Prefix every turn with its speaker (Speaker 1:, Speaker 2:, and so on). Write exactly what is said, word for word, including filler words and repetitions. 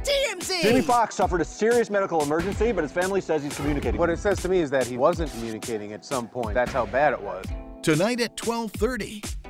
Speaker 1: T M Z!
Speaker 2: Jamie Foxx suffered a serious medical emergency, but his family says he's communicating.
Speaker 3: What it says to me is that he wasn't communicating at some point. That's how bad it was.
Speaker 4: Tonight at twelve thirty.